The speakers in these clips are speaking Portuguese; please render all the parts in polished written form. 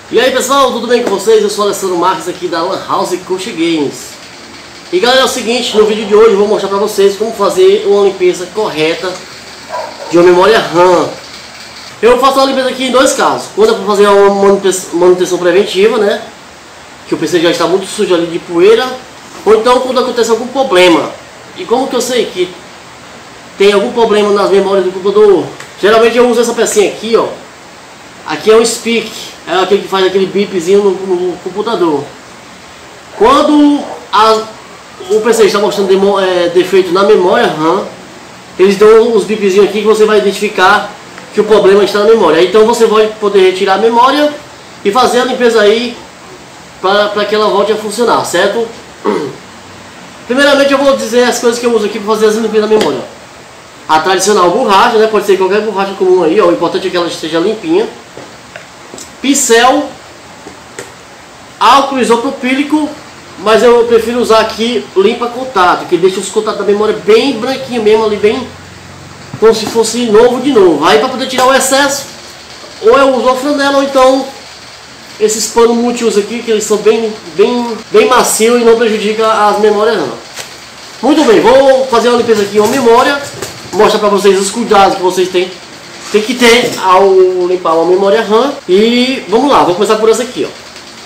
E aí pessoal, tudo bem com vocês? Eu sou o Alessandro Marques aqui da Lan House Coxa Games. E galera, é o seguinte, no vídeo de hoje eu vou mostrar pra vocês como fazer uma limpeza correta de uma memória RAM. Eu faço uma limpeza aqui em dois casos. Quando é para fazer uma manutenção preventiva, né, que o PC já está muito sujo ali de poeira, ou então quando acontece algum problema. E como que eu sei que tem algum problema nas memórias do computador? Geralmente eu uso essa pecinha aqui, ó. Aqui é um speak, é aquele que faz aquele bipzinho no computador. Quando o PC está mostrando defeito na memória RAM, eles dão os bipzinhos aqui que você vai identificar que o problema está na memória. Então você vai poder retirar a memória e fazer a limpeza aí para que ela volte a funcionar, certo? Primeiramente eu vou dizer as coisas que eu uso aqui para fazer as limpezas da memória. A tradicional borracha, né? Pode ser qualquer borracha comum aí, ó. O importante é que ela esteja limpinha. Pincel, álcool isopropílico, mas eu prefiro usar aqui limpa contato, que deixa os contatos da memória bem branquinho mesmo ali, bem como se fosse novo de novo. Aí para poder tirar o excesso, ou eu uso a flanela, ou então esses panos multiuso aqui, que eles são bem macios e não prejudicam as memórias não. Muito bem, vou fazer uma limpeza aqui em uma memória, mostrar para vocês os cuidados que vocês têm que ter ao limpar uma memória RAM. E vamos lá, vou começar por essa aqui, ó.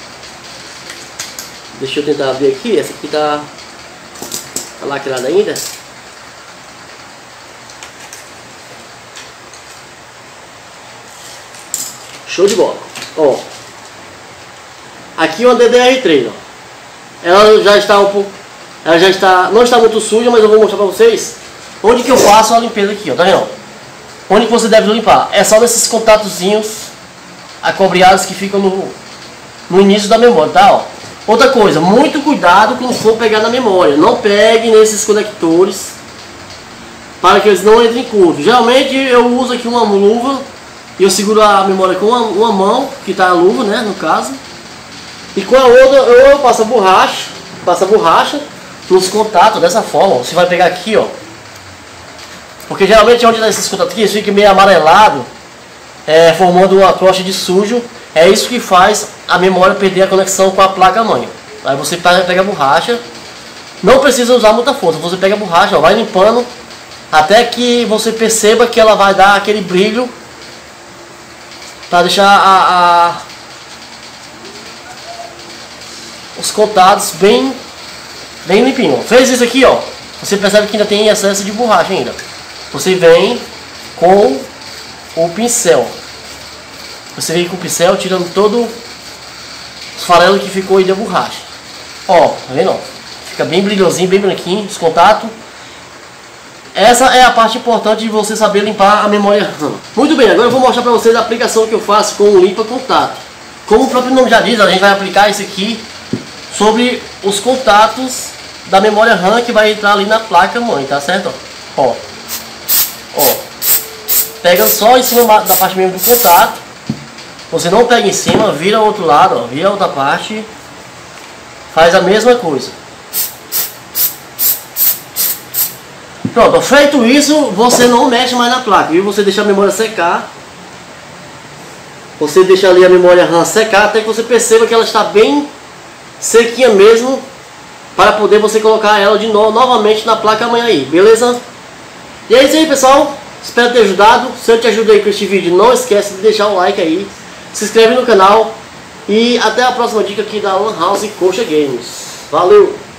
Deixa eu tentar abrir aqui, essa aqui tá lacrada ainda. Show de bola. Ó, aqui uma DDR3, ó. Ela já está não está muito suja, mas eu vou mostrar pra vocês onde que eu faço a limpeza aqui, ó, tá vendo? Onde que você deve limpar? É só nesses contatozinhos acobreados que ficam no início da memória, tá? Ó. Outra coisa, muito cuidado quando for pegar na memória. Não pegue nesses conectores para que eles não entrem em curto. Geralmente eu uso aqui uma luva e eu seguro a memória com uma mão, que está a luva, né, no caso. E com a outra eu passo a borracha nos contatos dessa forma. Você vai pegar aqui, ó. Porque geralmente onde está esses contatos aqui, fica meio amarelado, formando uma crosta de sujo. É isso que faz a memória perder a conexão com a placa-mãe. Aí você pega a borracha, não precisa usar muita força, você pega a borracha, ó, vai limpando, até que você perceba que ela vai dar aquele brilho, para deixar os contatos bem limpinho. Fez isso aqui, ó, você percebe que ainda tem excesso de borracha ainda. Você vem com o pincel. Você vem com o pincel tirando todo os farelos que ficou aí da borracha. Ó, tá vendo? Fica bem brilhosinho, bem branquinho, os contatos. Essa é a parte importante de você saber limpar a memória RAM. Muito bem, agora eu vou mostrar para vocês a aplicação que eu faço com o limpa contato. Como o próprio nome já diz, a gente vai aplicar isso aqui sobre os contatos da memória RAM que vai entrar ali na placa mãe, tá certo? Ó, pega só em cima da parte mesmo do contato. Você não pega em cima, vira o outro lado, ó, vira a outra parte, faz a mesma coisa. Pronto, feito isso, você não mexe mais na placa, viu? Você deixa a memória secar. Você deixa ali a memória RAM secar até que você perceba que ela está bem sequinha mesmo, para poder você colocar ela de novo, novamente na placa mãe aí, beleza? E é isso aí, pessoal. Espero ter ajudado. Se eu te ajudei com este vídeo, não esquece de deixar o like aí, se inscreve no canal e até a próxima dica aqui da Lan House Coxa Games. Valeu!